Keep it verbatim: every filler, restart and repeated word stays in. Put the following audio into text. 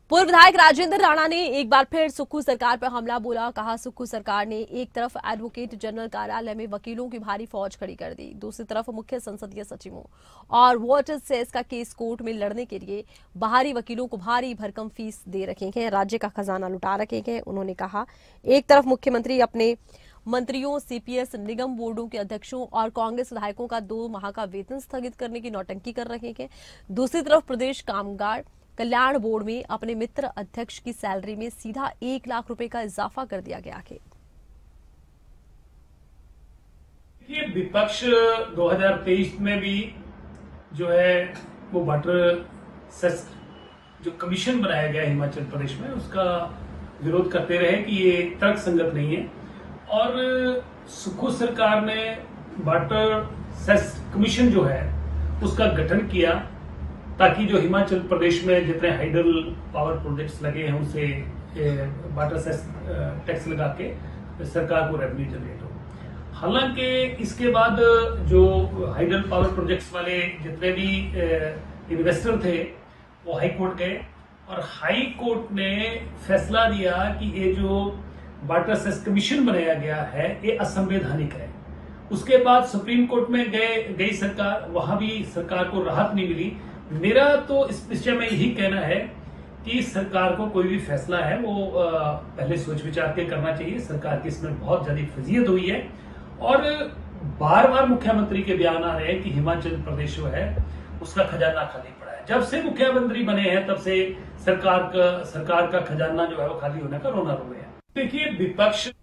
पूर्व विधायक राजेंद्र राणा ने एक बार फिर सुक्खू सरकार पर हमला बोला। कहा, सुक्खू सरकार ने एक तरफ एडवोकेट जनरल कार्यालय में वकीलों की भारी फौज खड़ी कर दी, दूसरी तरफ मुख्य संसदीय सचिवों और वाटर सेस का केस कोर्ट में लड़ने के लिए बाहरी वकीलों को भारी भरकम फीस दे रखे हैं, राज्य का खजाना लुटा रखे हैं। उन्होंने कहा, एक तरफ मुख्यमंत्री अपने मंत्रियों, सीपीएस, निगम बोर्डों के अध्यक्षों और कांग्रेस विधायकों का दो माह का वेतन स्थगित करने की नौटंकी कर रहे हैं, दूसरी तरफ प्रदेश कामगार कल्याण बोर्ड में अपने मित्र अध्यक्ष की सैलरी में सीधा एक लाख रुपए का इजाफा कर दिया गया है। ये विपक्ष दो हज़ार तेईस में भी जो है वो वाटर सेस जो कमीशन बनाया गया हिमाचल प्रदेश में, उसका विरोध करते रहे कि ये तर्क संगत नहीं है। और सुक्खू सरकार ने वाटर सेस कमीशन जो है उसका गठन किया ताकि जो हिमाचल प्रदेश में जितने हाइडल पावर प्रोजेक्ट्स लगे हैं उनसे वाटर सेस टैक्स लगा के सरकार को रेवेन्यू जनरेट हो। हालांकि इसके बाद जो हाइडल पावर प्रोजेक्ट्स वाले जितने भी इन्वेस्टर थे वो हाई कोर्ट गए और हाई कोर्ट ने फैसला दिया कि ये जो वाटर सेस कमीशन बनाया गया है ये असंवैधानिक है। उसके बाद सुप्रीम कोर्ट में गए गई सरकार, वहां भी सरकार को राहत नहीं मिली। मेरा तो इस विषय में यही कहना है कि सरकार को कोई भी फैसला है वो पहले सोच विचार के करना चाहिए। सरकार की इसमें बहुत ज्यादा फजीयत हुई है और बार बार मुख्यमंत्री के बयान आ रहे हैं कि हिमाचल प्रदेश जो है उसका खजाना खाली पड़ा है। जब से मुख्यमंत्री बने हैं तब से सरकार का सरकार का खजाना जो है वो खाली होने का रोना रो रहे हैं। देखिए, विपक्ष